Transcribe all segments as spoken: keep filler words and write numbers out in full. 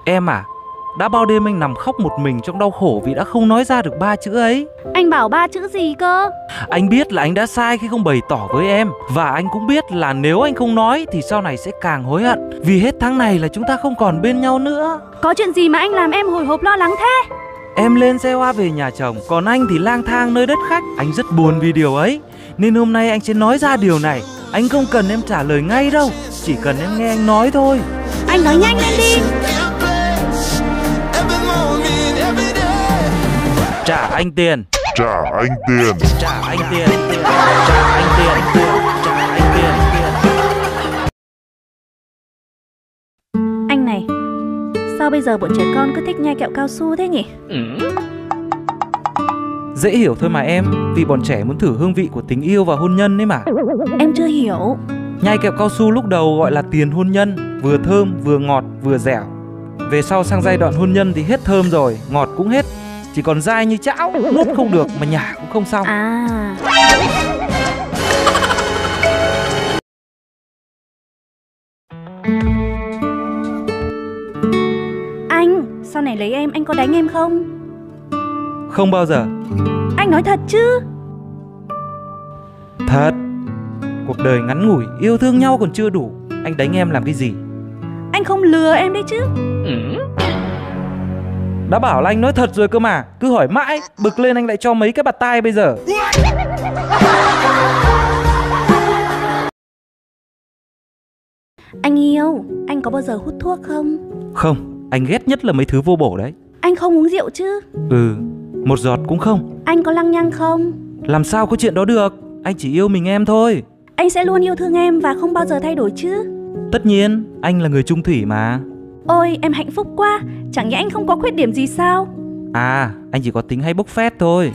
Em à, đã bao đêm anh nằm khóc một mình trong đau khổ vì đã không nói ra được ba chữ ấy. Anh bảo ba chữ gì cơ? Anh biết là anh đã sai khi không bày tỏ với em. Và anh cũng biết là nếu anh không nói thì sau này sẽ càng hối hận, vì hết tháng này là chúng ta không còn bên nhau nữa. Có chuyện gì mà anh làm em hồi hộp lo lắng thế? Em lên xe hoa về nhà chồng, còn anh thì lang thang nơi đất khách. Anh rất buồn vì điều ấy, nên hôm nay anh sẽ nói ra điều này. Anh không cần em trả lời ngay đâu, chỉ cần em nghe anh nói thôi. Anh nói nhanh lên đi. Trả anh tiền. Trả anh tiền. Trả anh tiền. Trả anh tiền. Trả anh tiền. Anh này, sao bây giờ bọn trẻ con cứ thích nhai kẹo cao su thế nhỉ? Dễ hiểu thôi mà em, vì bọn trẻ muốn thử hương vị của tình yêu và hôn nhân ấy mà. Em chưa hiểu. Nhai kẹo cao su lúc đầu gọi là tiền hôn nhân, vừa thơm, vừa ngọt, vừa dẻo. Về sau sang giai đoạn hôn nhân thì hết thơm rồi, ngọt cũng hết, chỉ còn dai như chảo, nuốt không được mà nhả cũng không xong. À. Anh, sau này lấy em, anh có đánh em không? Không bao giờ. Anh nói thật chứ? Thật. Cuộc đời ngắn ngủi, yêu thương nhau còn chưa đủ, anh đánh em làm cái gì? Anh không lừa em đấy chứ? Đã bảo là anh nói thật rồi cơ mà, cứ hỏi mãi, bực lên anh lại cho mấy cái bạt tai bây giờ. Anh yêu, anh có bao giờ hút thuốc không? Không, anh ghét nhất là mấy thứ vô bổ đấy. Anh không uống rượu chứ? Ừ, một giọt cũng không. Anh có lăng nhăng không? Làm sao có chuyện đó được, anh chỉ yêu mình em thôi. Anh sẽ luôn yêu thương em và không bao giờ thay đổi chứ? Tất nhiên, anh là người chung thủy mà. Ôi, em hạnh phúc quá, chẳng nhẽ anh không có khuyết điểm gì sao? À, anh chỉ có tính hay bốc phét thôi.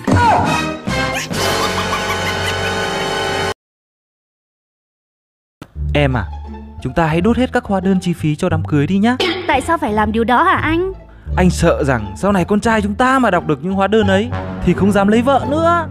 Em à, chúng ta hãy đốt hết các hóa đơn chi phí cho đám cưới đi nhá. Tại sao phải làm điều đó hả anh? Anh sợ rằng sau này con trai chúng ta mà đọc được những hóa đơn ấy thì không dám lấy vợ nữa.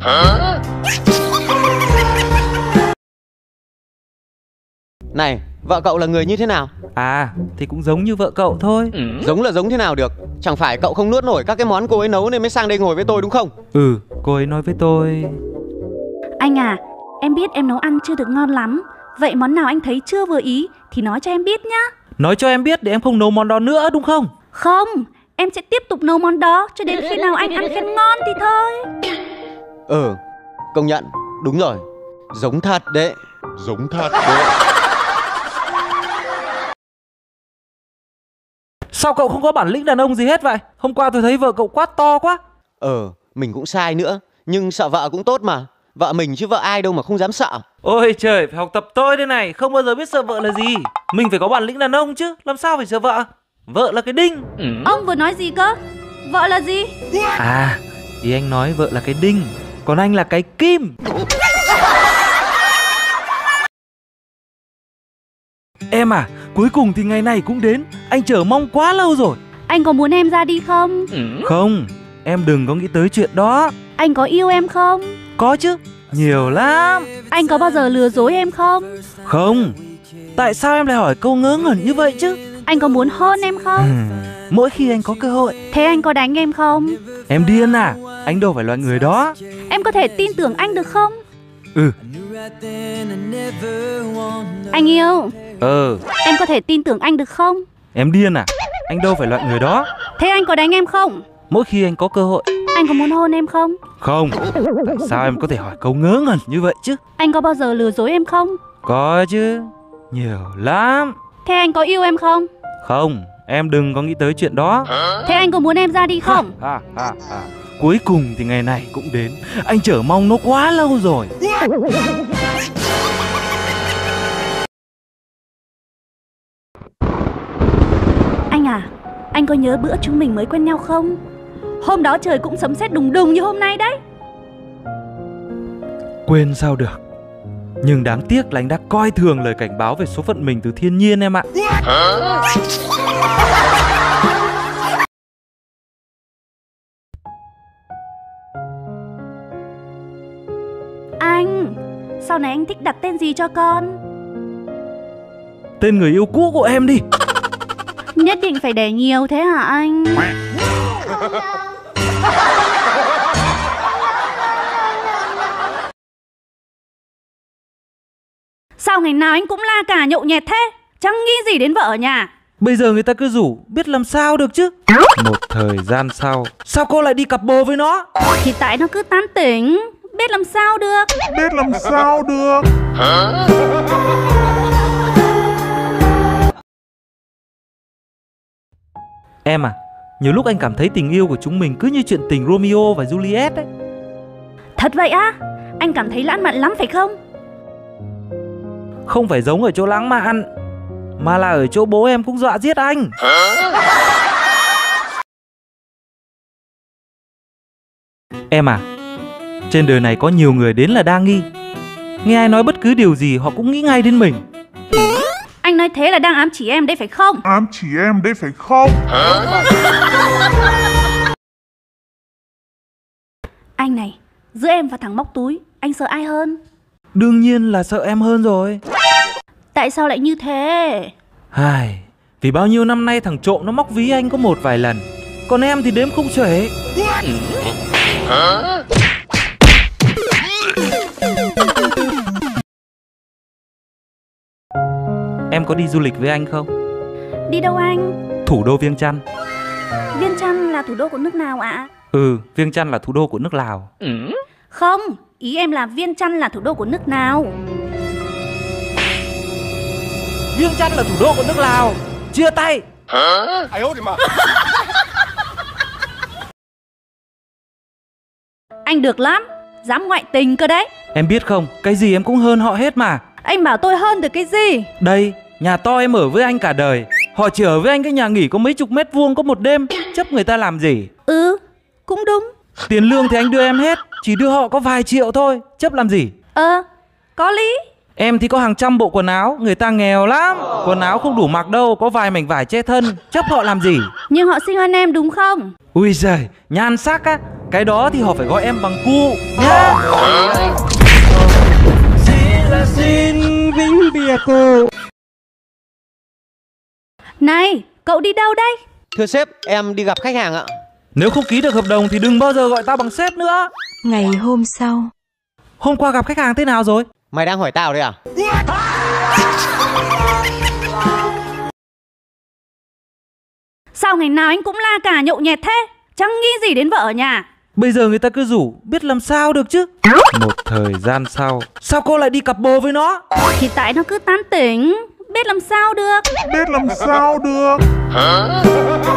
Này, vợ cậu là người như thế nào? À, thì cũng giống như vợ cậu thôi. Giống là giống thế nào được? Chẳng phải cậu không nuốt nổi các cái món cô ấy nấu nên mới sang đây ngồi với tôi đúng không? Ừ, cô ấy nói với tôi. Anh à, em biết em nấu ăn chưa được ngon lắm. Vậy món nào anh thấy chưa vừa ý thì nói cho em biết nhá. Nói cho em biết để em không nấu món đó nữa đúng không? Không, em sẽ tiếp tục nấu món đó cho đến khi nào anh ăn khen ngon thì thôi. Ừ, công nhận, đúng rồi. Giống thật đấy. Giống thật đấy. Sao cậu không có bản lĩnh đàn ông gì hết vậy? Hôm qua tôi thấy vợ cậu quát to quá. Ờ, mình cũng sai nữa. Nhưng sợ vợ cũng tốt mà. Vợ mình chứ vợ ai đâu mà không dám sợ. Ôi trời, phải học tập tôi đây này. Không bao giờ biết sợ vợ là gì. Mình phải có bản lĩnh đàn ông chứ. Làm sao phải sợ vợ? Vợ là cái đinh. Ông vừa nói gì cơ? Vợ là gì? À, thì anh nói vợ là cái đinh, còn anh là cái kim. Em à, cuối cùng thì ngày này cũng đến. Anh chờ mong quá lâu rồi. Anh có muốn em ra đi không? Không, em đừng có nghĩ tới chuyện đó. Anh có yêu em không? Có chứ, nhiều lắm. Anh có bao giờ lừa dối em không? Không. Tại sao em lại hỏi câu ngớ ngẩn như vậy chứ? Anh có muốn hôn em không? Mỗi khi anh có cơ hội. Thế anh có đánh em không? Em điên à? Anh đâu phải loại người đó. Em có thể tin tưởng anh được không? Ừ. Anh yêu. Ừ. Em có thể tin tưởng anh được không? Em điên à? Anh đâu phải loại người đó. Thế anh có đánh em không? Mỗi khi anh có cơ hội. Anh có muốn hôn em không? Không. Tại sao em có thể hỏi câu ngớ ngẩn như vậy chứ? Anh có bao giờ lừa dối em không? Có chứ, nhiều lắm. Thế anh có yêu em không? Không, em đừng có nghĩ tới chuyện đó. Thế anh có muốn em ra đi không? À, à, à. Cuối cùng thì ngày này cũng đến. Anh chờ mong nó quá lâu rồi. Anh à, anh có nhớ bữa chúng mình mới quen nhau không? Hôm đó trời cũng sấm sét đùng đùng như hôm nay đấy. Quên sao được. Nhưng đáng tiếc là anh đã coi thường lời cảnh báo về số phận mình từ thiên nhiên em ạ. Anh, sau này anh thích đặt tên gì cho con? Tên người yêu cũ của em đi. Nhất định phải để nhiều thế hả anh? Sao ngày nào anh cũng la cả nhậu nhẹt thế? Chẳng nghĩ gì đến vợ ở nhà. Bây giờ người ta cứ rủ, biết làm sao được chứ. Một thời gian sau, sao cô lại đi cặp bồ với nó? Thì tại nó cứ tán tỉnh, biết làm sao được. Biết làm sao được. Em à, nhiều lúc anh cảm thấy tình yêu của chúng mình cứ như chuyện tình Romeo và Juliet ấy. Thật vậy á? Anh cảm thấy lãng mạn lắm phải không? Không phải giống ở chỗ lãng mạn, mà là ở chỗ bố em cũng dọa giết anh. Em à, trên đời này có nhiều người đến là đa nghi. Nghe ai nói bất cứ điều gì họ cũng nghĩ ngay đến mình. Anh nói thế là đang ám chỉ em đấy phải không? Ám chỉ em đấy phải không? Anh này, giữa em và thằng móc túi, anh sợ ai hơn? Đương nhiên là sợ em hơn rồi. Tại sao lại như thế? Ai, vì bao nhiêu năm nay thằng trộm nó móc ví anh có một vài lần, còn em thì đếm không xuể. Em có đi du lịch với anh không? Đi đâu anh? Thủ đô Viêng Chăn. Viêng Chăn là thủ đô của nước nào ạ? Ừ, Viêng Chăn là thủ đô của nước Lào. Không, ý em là Viêng Chăn là thủ đô của nước nào? Viêng Chăn là thủ đô của nước Lào. Chia tay. Anh được lắm, dám ngoại tình cơ đấy. Em biết không, cái gì em cũng hơn họ hết mà. Anh bảo tôi hơn được cái gì? Đây, nhà to em ở với anh cả đời. Họ chỉ ở với anh cái nhà nghỉ có mấy chục mét vuông có một đêm, chấp người ta làm gì? Ừ, cũng đúng. Tiền lương thì anh đưa em hết, chỉ đưa họ có vài triệu thôi, chấp làm gì? Ờ, có lý. Em thì có hàng trăm bộ quần áo, người ta nghèo lắm. Quần áo không đủ mặc đâu, có vài mảnh vải che thân, chấp họ làm gì? Nhưng họ xinh hơn em đúng không? Ui giời, nhan sắc á, cái đó thì họ phải gọi em bằng cu nhá. Xin vĩnh biệt cô. Này, cậu đi đâu đây? Thưa sếp, em đi gặp khách hàng ạ. Nếu không ký được hợp đồng thì đừng bao giờ gọi tao bằng sếp nữa. Ngày hôm sau. Hôm qua gặp khách hàng thế nào rồi? Mày đang hỏi tao đấy à? Sao ngày nào anh cũng la cả nhậu nhẹt thế? Chẳng nghĩ gì đến vợ ở nhà. Bây giờ người ta cứ rủ, biết làm sao được chứ. Một thời gian sau, sao cô lại đi cặp bồ với nó? Thì tại nó cứ tán tỉnh, biết làm sao được. Biết làm sao được.